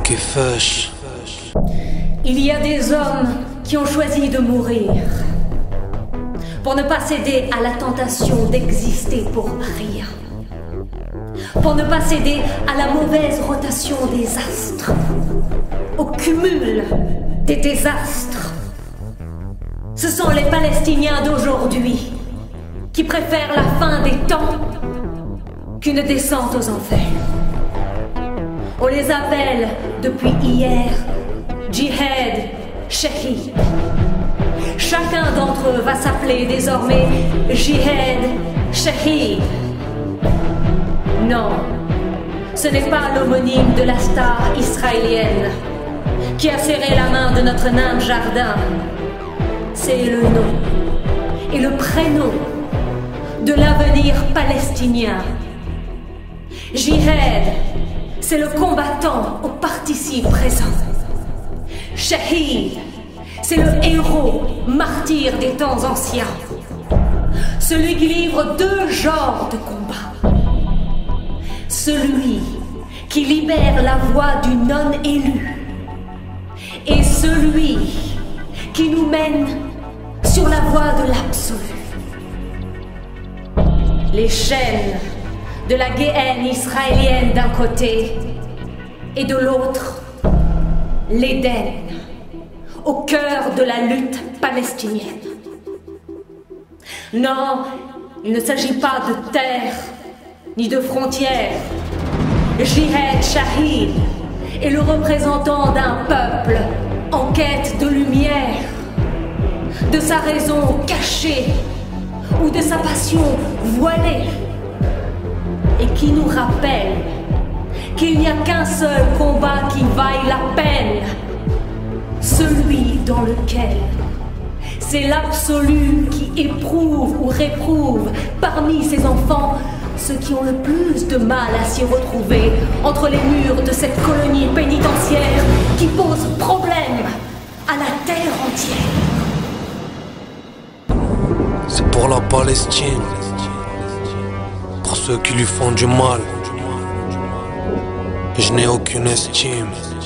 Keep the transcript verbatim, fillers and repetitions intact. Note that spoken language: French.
كيفاش؟ Il y a des hommes qui ont choisi de mourir pour ne pas céder à la tentation d'exister pour rien, pour ne pas céder à la mauvaise rotation des astres, au cumul des désastres. Ce sont les Palestiniens d'aujourd'hui qui préfèrent la fin des temps qu'une descente aux enfers. On les appelle depuis hier Jihad Shahid. Chacun d'entre eux va s'appeler désormais Jihad Shahid. Non, ce n'est pas l'homonyme de la star israélienne qui a serré la main de notre nain jardin. C'est le nom et le prénom de l'avenir palestinien. Jihad, c'est le combattant au participe présent. Shahid, c'est le héros martyr des temps anciens. Celui qui livre deux genres de combat. Celui qui libère la voix du non-élu. Et celui qui nous mène sur la voie de l'absolu. Les chaînes de la guéhenne israélienne d'un côté et de l'autre, l'Éden, au cœur de la lutte palestinienne. Non, il ne s'agit pas de terre ni de frontières. Jihad Shahid est le représentant d'un peuple en quête de lumière, de sa raison cachée ou de sa passion voilée, et qui nous rappelle qu'il n'y a qu'un seul combat qui vaille la peine, celui dans lequel c'est l'absolu qui éprouve ou réprouve parmi ses enfants ceux qui ont le plus de mal à s'y retrouver entre les murs de cette colonie pénitentiaire qui pose problème à la terre entière. C'est pour la Palestine, pour ceux qui lui font du mal. Je n'ai aucune estime.